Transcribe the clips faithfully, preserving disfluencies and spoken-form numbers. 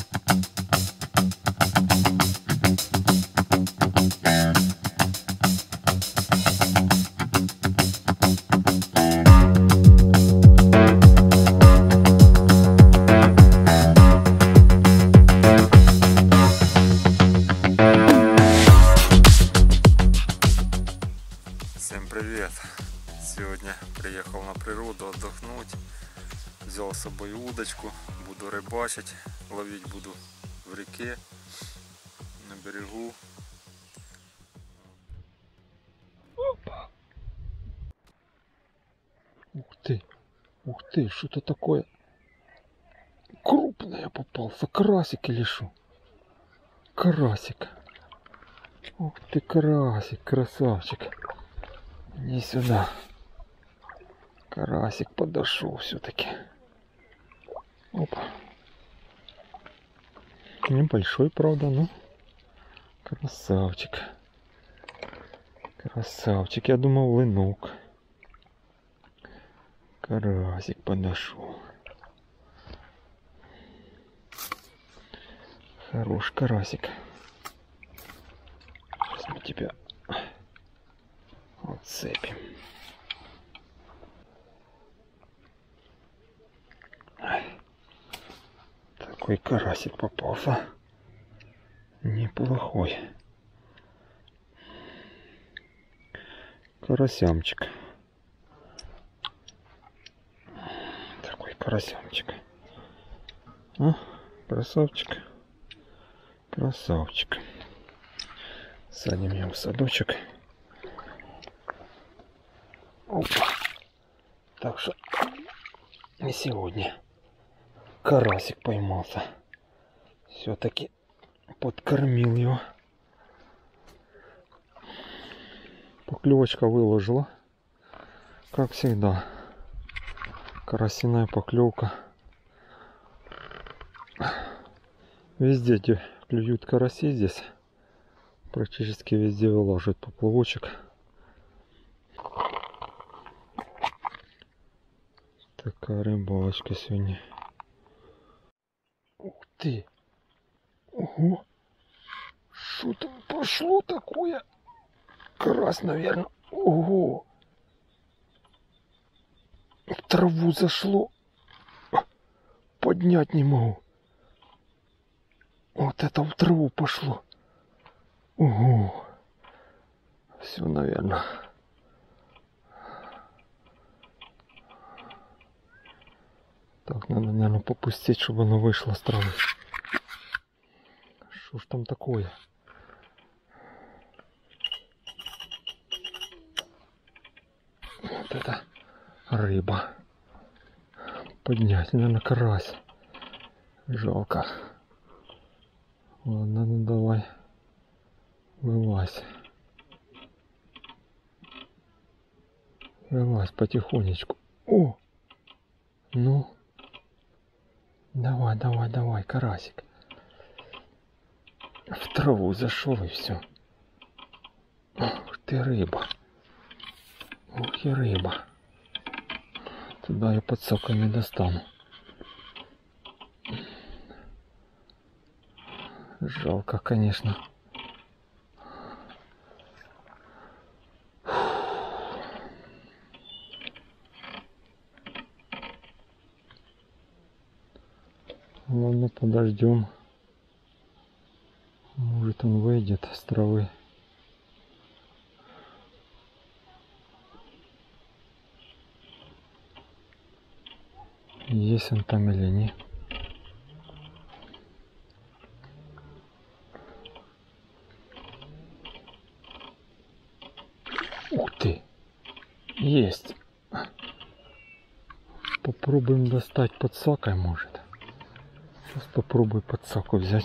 Всем привет! Сегодня приехал на природу отдохнуть. Взял с собой удочку, буду рыбачить, ловить буду в реке, на берегу. Опа. Ух ты, ух ты, что-то такое крупное попался, карасик или что? Карасик. Ух ты, карасик, красавчик. Иди сюда. Карасик подошел все-таки. Опа. Небольшой, правда, но красавчик. Красавчик. Я думал, лынок. Карасик подошел. Хорош карасик. Сейчас мы тебя отцепим. Такой карасик попался. Неплохой. Карасямчик. Такой карасямчик. А, красавчик. Красавчик. Садим его в садочек. Опа. Так что и сегодня карасик поймался. Все-таки подкормил его. Поклевочка выложила. Как всегда. Карасиная поклевка. Везде, где клюют караси, здесь практически везде вылаживает поплавочек. Такая рыбалочка сегодня. Ух ты! Ого! Что там пошло такое? Карась, наверное. Ого! В траву зашло. Поднять не могу. Вот это в траву пошло. Ого! Все, наверное. Так, надо, наверное, попустить, чтобы оно вышло с травы. Что ж там такое? Вот это рыба. Поднять, наверное, карась. Жалко. Ладно, ну давай. Вылазь. Вылазь потихонечку. О! Ну. Давай, давай, давай, карасик. В траву зашел и все. Ух ты, рыба. Ух и рыба. Туда я подсока не достану. Жалко, конечно. Ладно, подождем. Может, он выйдет с травы. Есть он там или нет. Ух ты! Есть! Попробуем достать подсакой, может. Сейчас попробую подсаку взять.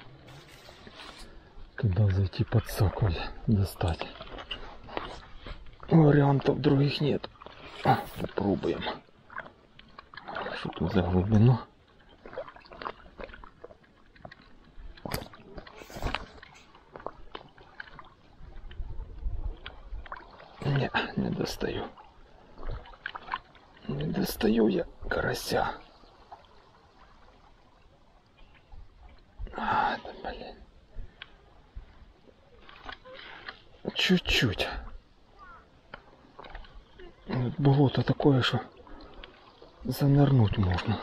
Туда зайти подсаку достать. Вариантов других нет. Попробуем. Что тут за глубину? Не, не достаю. Не достаю я карася. Блин. Чуть-чуть. Болото такое, что занырнуть можно.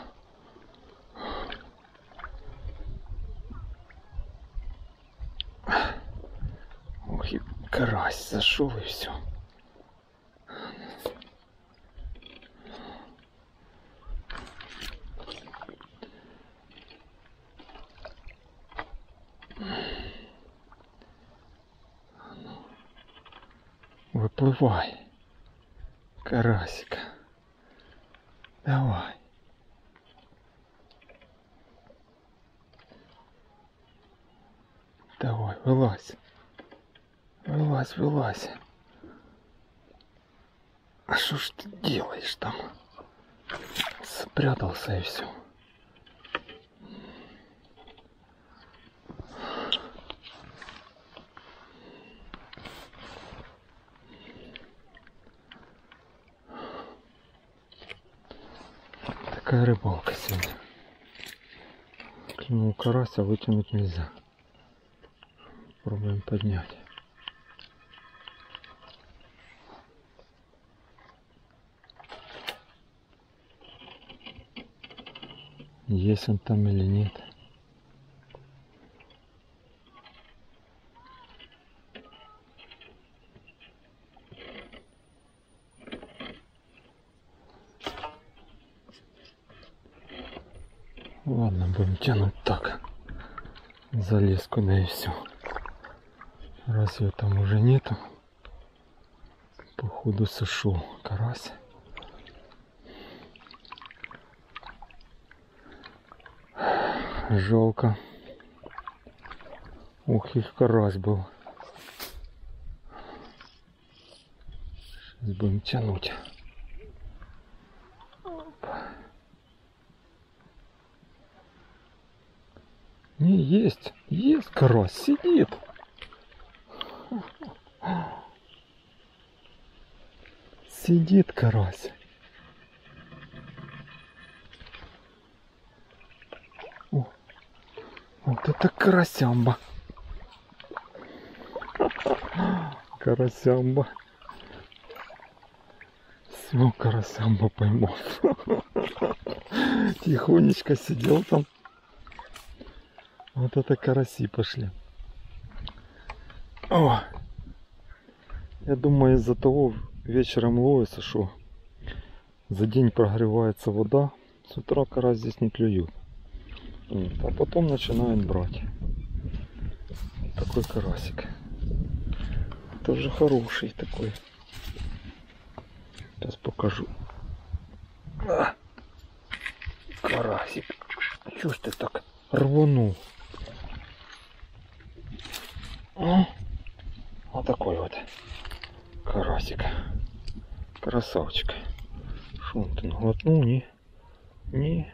Ох, и карась зашел и все. Выплывай, карасик. Давай. Давай, вылазь. Вылазь, вылазь. А что ж ты делаешь там? Спрятался и все. Такая рыбалка сегодня. Клюнул карась, а вытянуть нельзя. Пробуем поднять. Есть он там или нет. Ладно, будем тянуть так. Залез куда и все. Раз ее там уже нету, походу сошел карась. Жалко. Ух, их карась был. Сейчас будем тянуть. Не, есть, есть карась, сидит. Сидит карась. О, вот это карасямба. Карасямба. Все, карасямба поймал. Тихонечко сидел там. Вот это караси пошли. О! Я думаю, из-за того вечером ловится, что за день прогревается вода, с утра карась здесь не клюют. А потом начинают брать. Такой карасик. Тоже хороший такой. Сейчас покажу. А! Карасик. Чё ж ты так рванул? А? Вот такой вот карасик. Красавчик. Шо он ты наглотнул? Не, не.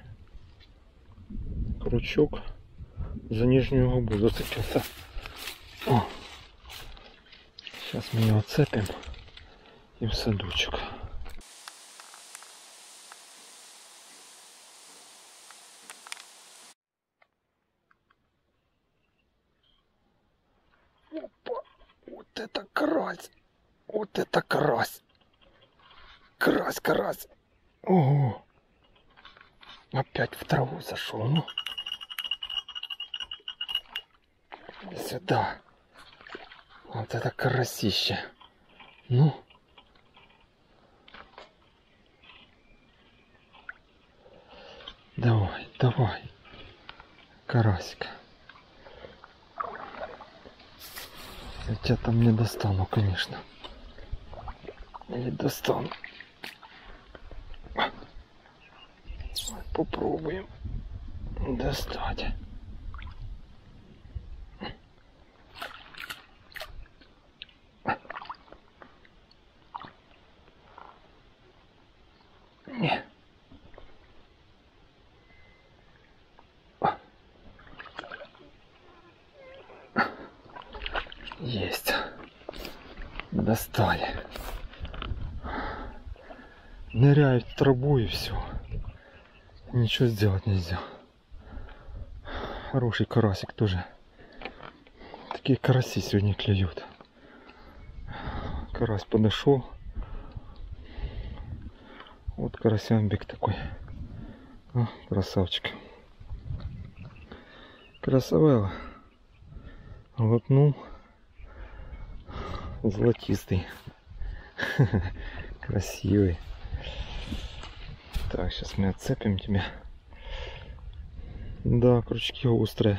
Крючок за нижнюю губу зацепился. О. Сейчас мы его отцепим и в садочек. Опа! Вот это карась! Вот это карась! Карась, карась! Ого! Опять в траву зашел, ну! Иди сюда! Вот это карасище! Ну! Давай, давай! Карасик! Я тебя там не достану, конечно. Не достану. Попробуем достать. Не. Есть. Достали. Ныряют в траву и все. Ничего сделать нельзя. Хороший карасик тоже крючки, караси сегодня клюют. Карась подошел. Вот карасямбик такой. А, красавчик. Красавелла. Глотнул. Золотистый. Красивый. Так, сейчас мы отцепим тебя. Да, крючки острые.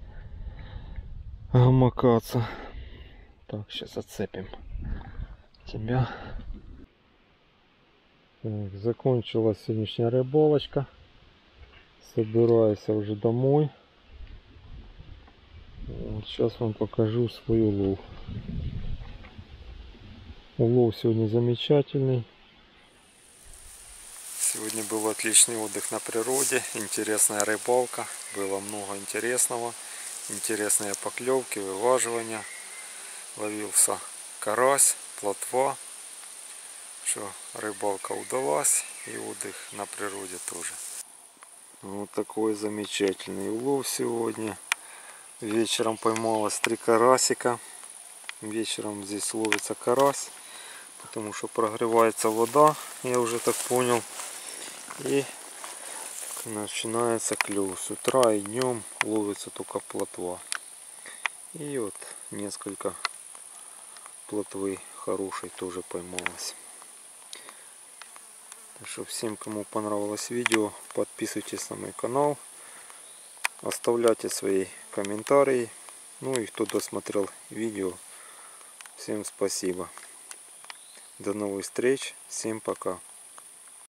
Макаться. Так, сейчас отцепим тебя. Так, закончилась сегодняшняя рыбалочка. Собираюсь уже домой. Вот, сейчас вам покажу свой улов. Улов сегодня замечательный. Сегодня был отличный отдых на природе, интересная рыбалка, было много интересного, интересные поклевки, вываживания. Ловился карась, плотва, что рыбалка удалась и отдых на природе тоже. Вот такой замечательный улов сегодня. Вечером поймалось три карасика. Вечером здесь ловится карась, потому что прогревается вода, я уже так понял. И начинается клев. С утра и днем ловится только плотва. И вот несколько плотвы хорошей тоже поймалось. Так что всем, кому понравилось видео, подписывайтесь на мой канал. Оставляйте свои комментарии. Ну и кто досмотрел видео, всем спасибо. До новых встреч. Всем пока.